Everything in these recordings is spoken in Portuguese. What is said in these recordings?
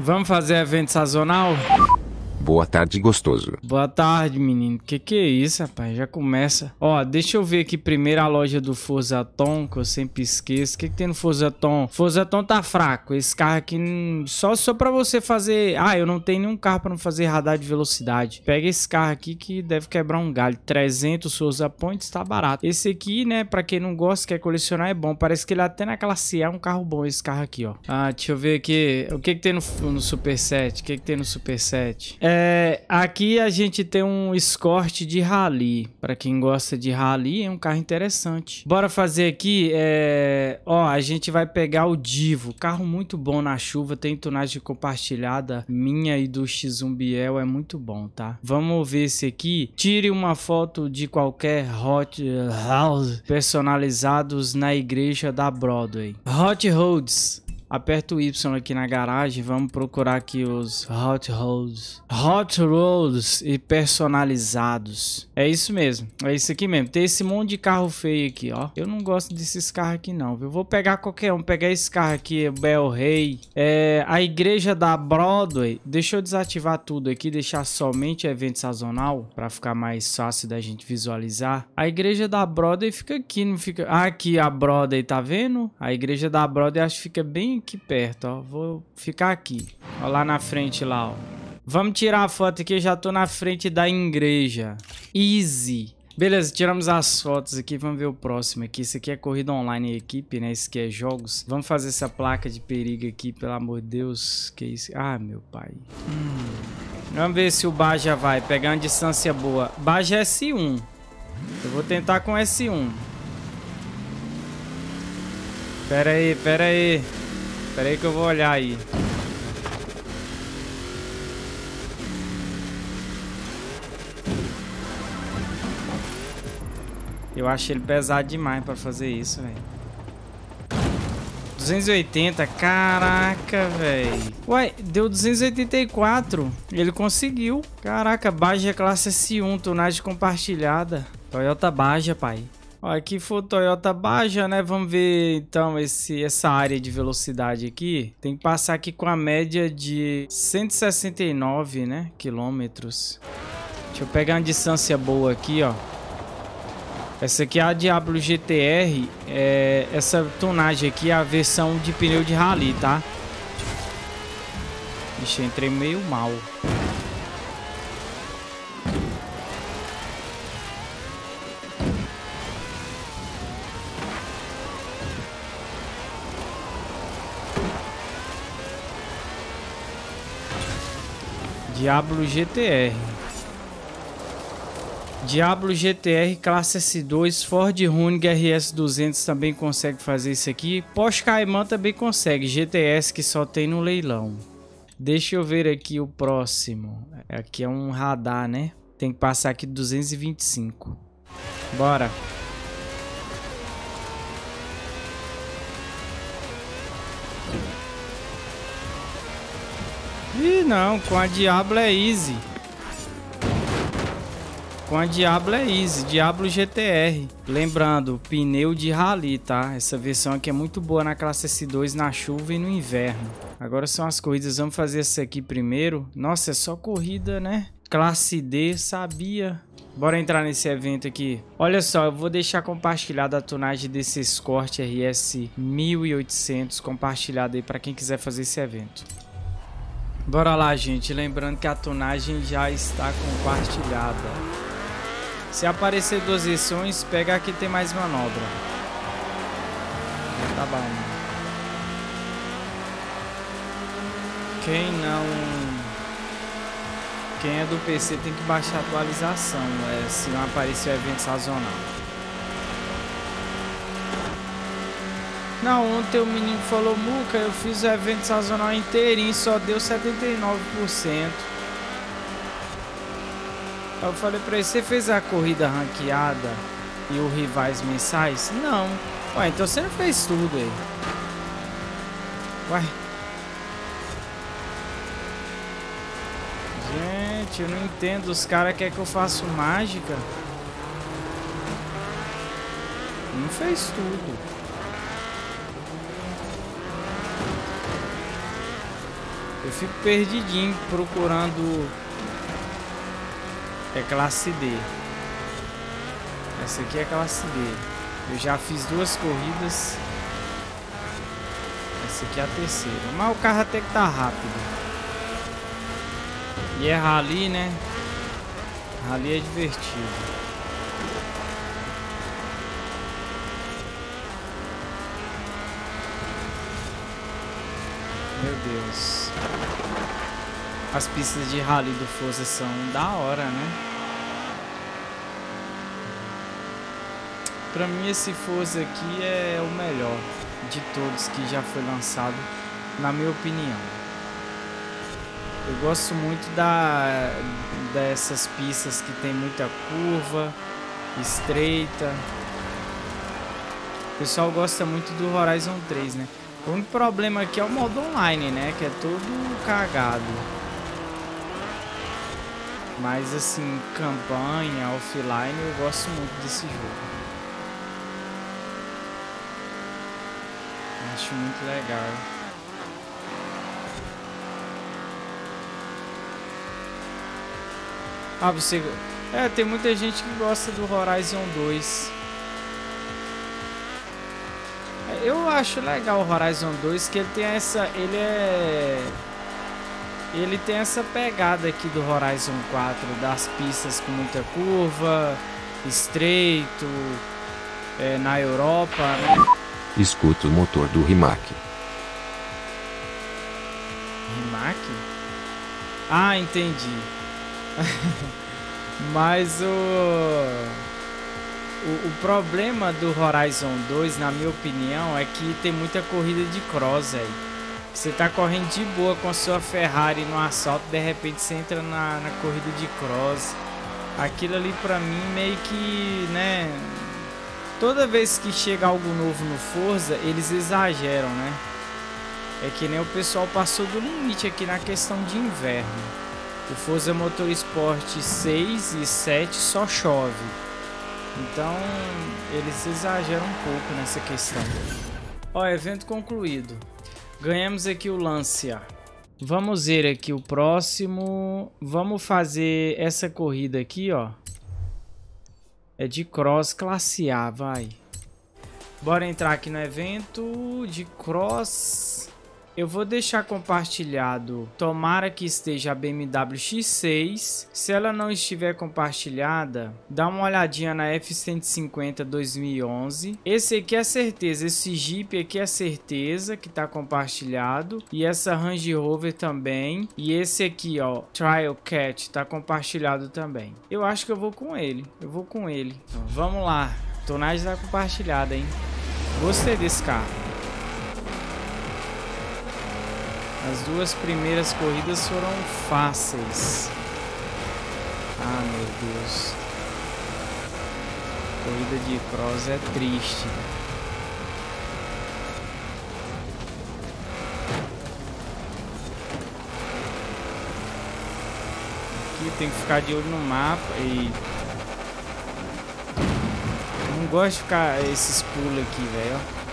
Vamos fazer evento sazonal? Boa tarde, gostoso. Boa tarde, menino. Que é isso, rapaz? Já começa. Ó, deixa eu ver aqui primeiro a loja do Forza Tom, que eu sempre esqueço. O que tem no Forza Tom? Forza Tom tá fraco. Esse carro aqui só pra você fazer... Ah, eu não tenho nenhum carro pra não fazer radar de velocidade. Pega esse carro aqui que deve quebrar um galho. 300 Forza Points tá barato. Esse aqui, né, pra quem não gosta, quer colecionar, é bom. Parece que ele até na classe A é um carro bom, esse carro aqui, ó. Ah, deixa eu ver aqui. O que tem no Super 7? O que tem no Super 7? Aqui a gente tem um Escort de rally. Pra quem gosta de rally, é um carro interessante. Bora fazer aqui, ó, a gente vai pegar o Divo. Carro muito bom na chuva, tem tunagem compartilhada. Minha e do X1 Biel é muito bom, tá? Vamos ver esse aqui. Tire uma foto de qualquer Hot House personalizados na igreja da Broadway. Hot Roads. Aperta o Y aqui na garagem, vamos procurar aqui os Hot Roads. Hot Roads e personalizados. É isso mesmo, é isso aqui mesmo. Tem esse monte de carro feio aqui, ó. Eu não gosto desses carros aqui não, viu? Vou pegar qualquer um, pegar esse carro aqui, o Bel Rey. A igreja da Broadway. Deixa eu desativar tudo aqui, deixar somente evento sazonal, para ficar mais fácil da gente visualizar. A igreja da Broadway fica aqui, não fica... Ah, aqui a Broadway, tá vendo? A igreja da Broadway acho que fica bem aqui perto, ó. Vou ficar aqui, ó, lá na frente lá, ó. Vamos tirar a foto aqui, eu já tô na frente da igreja. Easy. Beleza, tiramos as fotos aqui, vamos ver o próximo aqui. Esse aqui é corrida online em equipe, né? Esse aqui é jogos. Vamos fazer essa placa de perigo aqui, pelo amor de Deus. Que isso? Ah, meu pai. Vamos ver se o Baja vai pegar uma distância boa. Baja é S1. Eu vou tentar com S1. Pera aí, pera aí. Pera aí que eu vou olhar aí. Eu achei ele pesado demais pra fazer isso, velho. 280, caraca, velho. Uai, deu 284. Ele conseguiu. Caraca, Baja classe S1, tunagem compartilhada. Toyota Baja, pai. Ó, aqui foi o Toyota Baja, né? Vamos ver então essa área de velocidade aqui. Tem que passar aqui com a média de 169, né, quilômetros. Deixa eu pegar uma distância boa aqui, ó. Essa aqui é a Diablo GTR. Essa tunagem aqui é a versão de pneu de rally, tá? Ixi, entrei meio mal. Diablo GTR. Diablo GTR classe S2, Ford Running RS200 também consegue fazer isso aqui. Porsche Cayman também consegue, GTS que só tem no leilão. Deixa eu ver aqui o próximo. Aqui é um radar, né? Tem que passar aqui 225. Bora. Ih, não, com a Diablo é easy. Com a Diablo é easy, Diablo GTR. Lembrando, pneu de rally, tá? Essa versão aqui é muito boa na classe S2, na chuva e no inverno. Agora são as corridas, vamos fazer essa aqui primeiro. Nossa, é só corrida, né? Classe D, sabia? Bora entrar nesse evento aqui. Olha só, eu vou deixar compartilhada a tunagem desse Escort RS 1800 compartilhada aí para quem quiser fazer esse evento. Bora lá, gente. Lembrando que a tunagem já está compartilhada. Se aparecer duas versões, pega aqui, tem mais manobra. Tá bom. Quem é do PC tem que baixar a atualização, se não aparecer o evento sazonal. Não, ontem o menino falou, Muca, eu fiz o evento sazonal inteirinho, só deu 79%. Eu falei pra ele, você fez a corrida ranqueada e o rivais mensais? Não. Ué, então você não fez tudo aí. Ué. Gente, eu não entendo. Os caras querem que eu faça mágica. Não fez tudo. Eu fico perdidinho procurando classe D. Essa aqui é classe D. Eu já fiz 2 corridas. Essa aqui é a terceira. Mas o carro até que tá rápido. E é rally, né? Rally é divertido. Meu Deus. As pistas de rally do Forza são da hora, né? Pra mim esse Forza aqui é o melhor de todos que já foi lançado, na minha opinião. Eu gosto muito dessas pistas que tem muita curva, estreita. O pessoal gosta muito do Horizon 3, né? O único problema aqui é o modo online, né? Que é todo cagado. Mas assim, campanha, offline, eu gosto muito desse jogo. Acho muito legal. Ah, você... tem muita gente que gosta do Horizon 2. Eu acho legal o Horizon 2, que ele tem essa... Ele tem essa pegada aqui do Horizon 4, das pistas com muita curva, estreito, na Europa, né? Escuta o motor do Rimac. Rimac? Ah, entendi. Mas o problema do Horizon 2, na minha opinião, é que tem muita corrida de cross aí. Você tá correndo de boa com a sua Ferrari no assalto, de repente você entra na corrida de cross. Aquilo ali pra mim meio que, né... Toda vez que chega algo novo no Forza, eles exageram, né? É que nem o pessoal passou do limite aqui na questão de inverno. O Forza Motorsport 6 e 7 só chove. Então, eles exageram um pouco nessa questão. Ó, evento concluído. Ganhamos aqui o Lancia. Vamos ver aqui o próximo. Vamos fazer essa corrida aqui, ó. É de cross classe A, vai. Bora entrar aqui no evento de cross. Eu vou deixar compartilhado. Tomara que esteja a BMW X6. Se ela não estiver compartilhada, dá uma olhadinha na F150 2011. Esse aqui é certeza. Esse Jeep aqui é certeza que tá compartilhado. E essa Range Rover também. E esse aqui, ó, Trial Cat, tá compartilhado também. Eu acho que eu vou com ele. Eu vou com ele. Então, vamos lá. Tonagem tá compartilhada, hein? Gostei desse carro. As 2 primeiras corridas foram fáceis. Ah, meu Deus. Corrida de cross é triste. Aqui tem que ficar de olho no mapa. E não gosto de ficar esses pulos aqui, velho.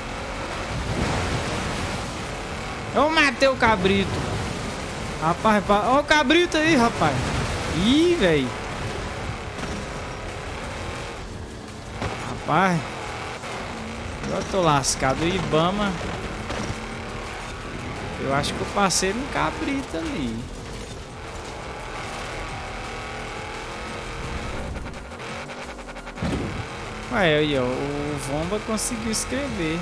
Eu matei o cabrito. Rapaz, ó o cabrito aí, rapaz. Ih, velho. Rapaz. Eu tô lascado. O Ibama. Eu acho que eu passei no cabrito ali. Ué, aí, ó. O Vomba conseguiu escrever.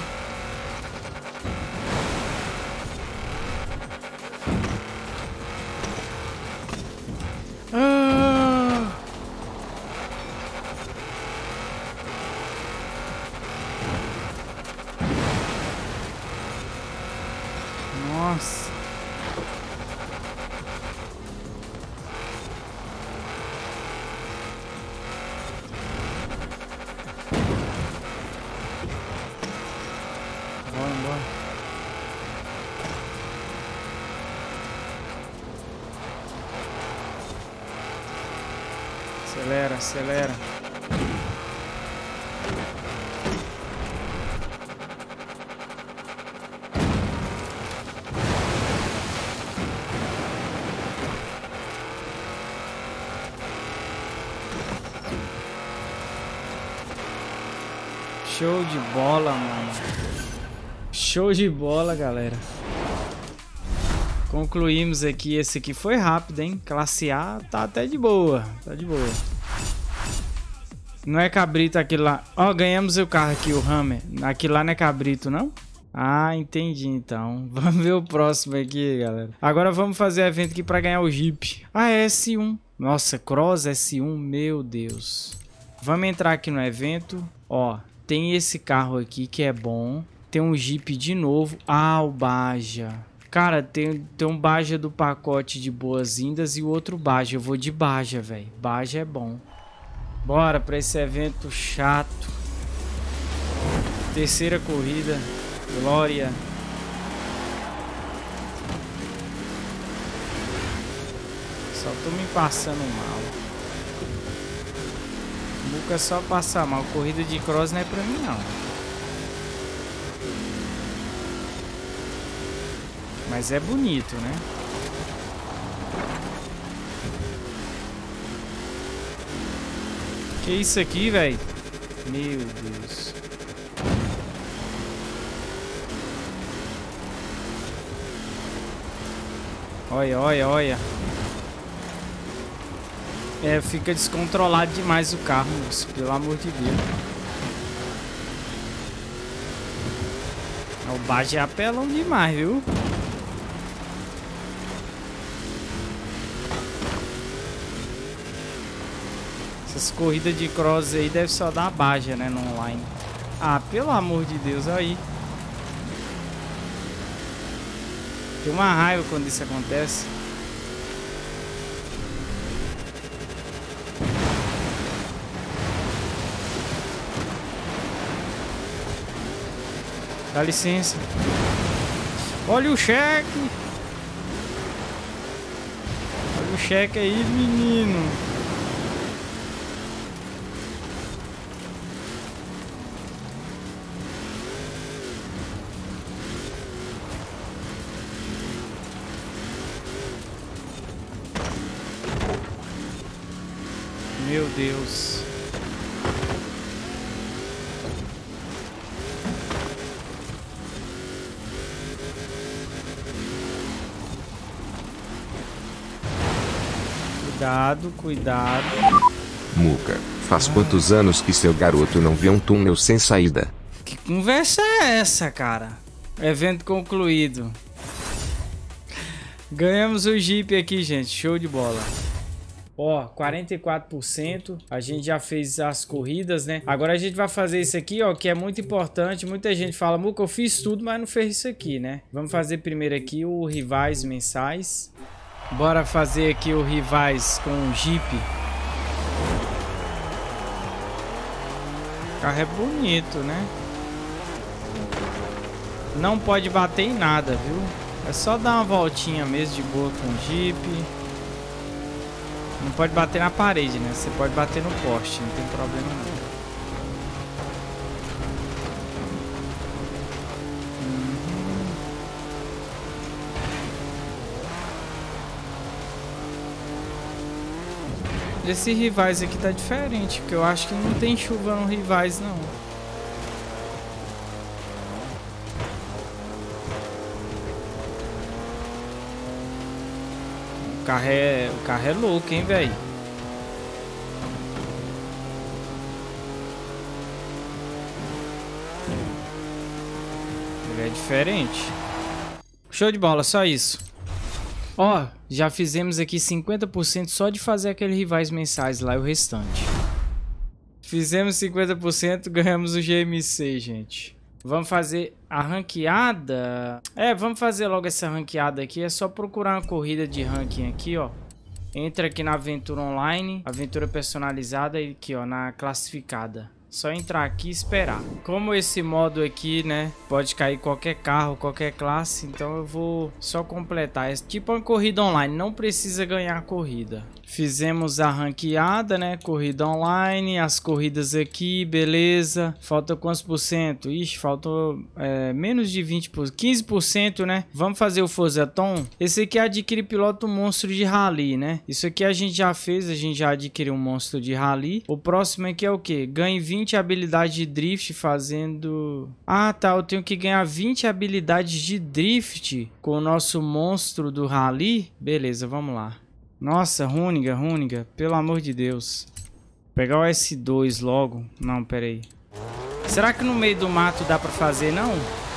Nossa. Bora, bora. Acelera, acelera. Show de bola, mano. Show de bola, galera. Concluímos aqui. Esse aqui foi rápido, hein? Classe A tá até de boa. Tá de boa. Não é cabrito aquele lá. Ó, ganhamos o carro aqui, o Hammer. Aquele lá não é cabrito, não? Ah, entendi então. Vamos ver o próximo aqui, galera. Agora vamos fazer evento aqui pra ganhar o Jeep. Ah, é S1. Nossa, Cross S1, meu Deus. Vamos entrar aqui no evento. Ó, tem esse carro aqui que é bom. Tem um Jeep de novo. Ah, o Baja. Cara, tem um Baja do pacote de boas-vindas e o outro Baja. Eu vou de Baja, velho. Baja é bom. Bora pra esse evento chato. Terceira corrida. Glória. Só tô me passando mal. Nunca é só passar mal. Corrida de cross não é pra mim, não. Mas é bonito, né? Que isso aqui, velho? Meu Deus. Olha, olha, olha. É, fica descontrolado demais o carro, moço, pelo amor de Deus. O Baja é apelão demais, viu? Essas corridas de cross aí deve só dar Baja, né, no online. Ah, pelo amor de Deus, aí. Tem uma raiva quando isso acontece. Dá licença. Olha o cheque. Olha o cheque aí, menino. Meu Deus. Cuidado, cuidado. Muca, faz quantos anos que seu garoto não vê um túnel sem saída? Que conversa é essa, cara? Evento concluído. Ganhamos o Jeep aqui, gente. Show de bola. Ó, 44%. A gente já fez as corridas, né? Agora a gente vai fazer isso aqui, ó, que é muito importante. Muita gente fala, Muca, eu fiz tudo, mas não fez isso aqui, né? Vamos fazer primeiro aqui o rivais mensais. Bora fazer aqui o rivais com o Jeep. O carro é bonito, né? Não pode bater em nada, viu? É só dar uma voltinha mesmo de boa com o Jeep. Não pode bater na parede, né? Você pode bater no poste, não tem problema não. Esse rivais aqui tá diferente, porque eu acho que não tem chuva no rivais, não. O carro é louco, hein, velho? Ele é diferente. Show de bola, só isso. Ó, já fizemos aqui 50% só de fazer aquele rivais mensais lá e o restante. Fizemos 50%, ganhamos o GMC, gente. Vamos fazer a ranqueada. É, vamos fazer logo essa ranqueada aqui. É só procurar uma corrida de ranking aqui, ó. Entra aqui na aventura online, aventura personalizada e aqui, ó, na classificada. Só entrar aqui e esperar. Como esse modo aqui, né, pode cair qualquer carro, qualquer classe, então eu vou só completar. É tipo uma corrida online, não precisa ganhar a corrida. Fizemos a ranqueada, né? Corrida online, as corridas aqui, beleza. Falta quantos por cento? Ixi, faltou menos de 20%, 15%, né? Vamos fazer o Forzathon. Esse aqui adquire piloto monstro de rally, né? Isso aqui a gente já fez, a gente já adquiriu um monstro de rally. O próximo aqui é o quê? Ganhe 20 habilidades de drift fazendo... Ah, tá, eu tenho que ganhar 20 habilidades de drift com o nosso monstro do rally. Beleza, vamos lá. Nossa, Runiga, pelo amor de Deus. Pegar o S2 logo. Não, pera aí. Será que no meio do mato dá pra fazer, não?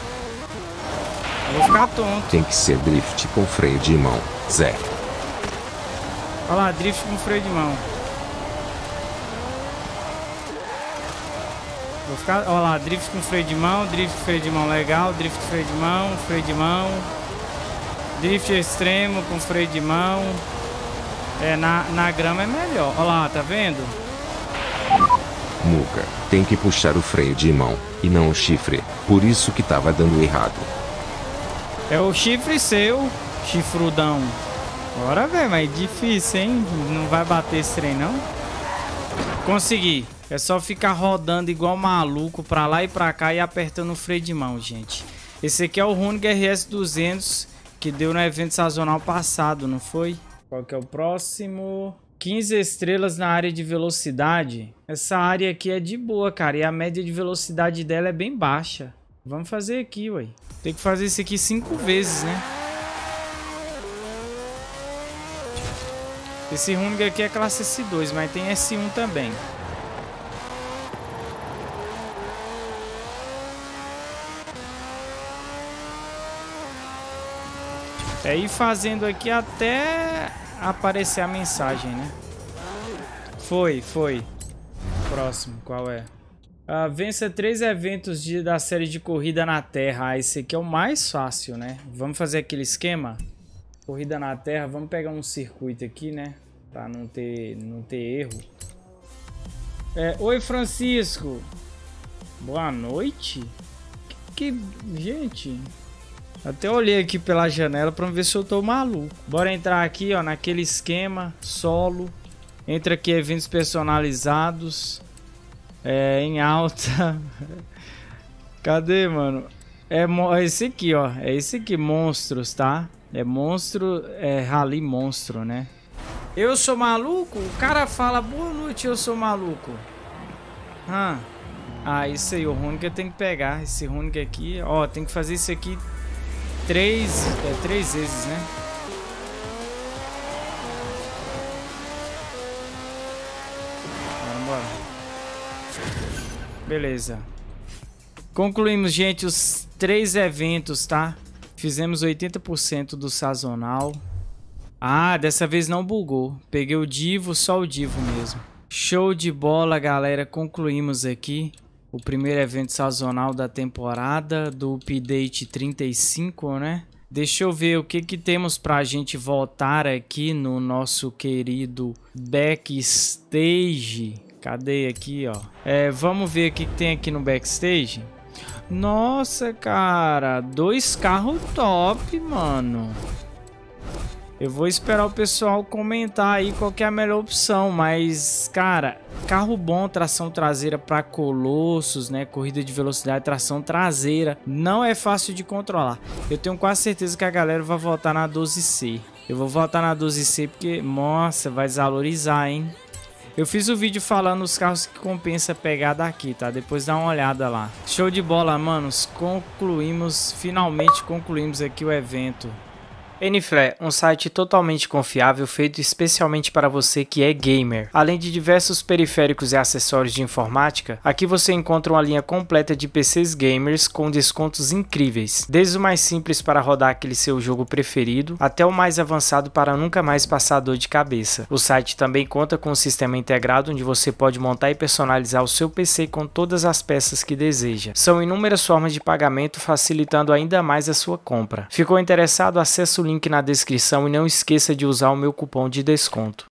Eu vou ficar tonto. Tem que ser drift com freio de mão, Zé. Olha lá, drift com freio de mão. Vou ficar... Olha lá, drift com freio de mão, legal, drift com freio de mão. Drift extremo com freio de mão. Na grama é melhor. Olha lá, tá vendo? Muca, tem que puxar o freio de mão e não o chifre. Por isso que tava dando errado. É o chifre seu, chifrudão. Bora ver, mas é difícil, hein? Não vai bater esse trem, não? Consegui. É só ficar rodando igual maluco pra lá e pra cá e apertando o freio de mão, gente. Esse aqui é o Runiga RS200 que deu no evento sazonal passado, não foi? Qual que é o próximo? 15 estrelas na área de velocidade. Essa área aqui é de boa, cara. E a média de velocidade dela é bem baixa. Vamos fazer aqui, ué. Tem que fazer isso aqui 5 vezes, né? Esse Runiga aqui é classe S2, mas tem S1 também. É ir fazendo aqui até aparecer a mensagem, né? Foi. Próximo, qual é? Vença 3 eventos da série de corrida na Terra. Esse aqui é o mais fácil, né? Vamos fazer aquele esquema? Corrida na Terra. Vamos pegar um circuito aqui, né? Pra não ter erro. Oi, Francisco. Boa noite. Gente... Até olhei aqui pela janela pra ver se eu tô maluco. Bora entrar aqui, ó, naquele esquema solo. Entra aqui, eventos personalizados. Em alta. Cadê, mano? É esse aqui, ó. É esse aqui, monstros, tá? É monstro, rally monstro, né? Eu sou maluco? O cara fala, boa noite, eu sou maluco. Isso aí, o Runiga tem que pegar. Esse Runiga aqui, ó, tem que fazer isso aqui 3 vezes, né? Bora. Beleza. Concluímos, gente, os 3 eventos, tá? Fizemos 80% do sazonal. Dessa vez não bugou. Peguei o Divo, só o Divo mesmo. Show de bola, galera. Concluímos aqui o primeiro evento sazonal da temporada do update 35, né? Deixa eu ver o que temos pra gente voltar aqui no nosso querido backstage. Cadê aqui, ó? Vamos ver o que tem aqui no backstage. Nossa, cara, 2 carros top, mano. Eu vou esperar o pessoal comentar aí qual que é a melhor opção, mas, cara, carro bom, tração traseira para colossos, né? Corrida de velocidade, tração traseira, não é fácil de controlar. Eu tenho quase certeza que a galera vai votar na 12C. Eu vou votar na 12C porque, nossa, vai desvalorizar, hein? Eu fiz o vídeo falando os carros que compensa pegar daqui, tá? Depois dá uma olhada lá. Show de bola, manos. Finalmente concluímos aqui o evento. N-Flare, um site totalmente confiável feito especialmente para você que é gamer. Além de diversos periféricos e acessórios de informática, aqui você encontra uma linha completa de PCs gamers com descontos incríveis. Desde o mais simples para rodar aquele seu jogo preferido, até o mais avançado para nunca mais passar dor de cabeça. O site também conta com um sistema integrado onde você pode montar e personalizar o seu PC com todas as peças que deseja. São inúmeras formas de pagamento facilitando ainda mais a sua compra. Ficou interessado? Acesse o link na descrição e não esqueça de usar o meu cupom de desconto.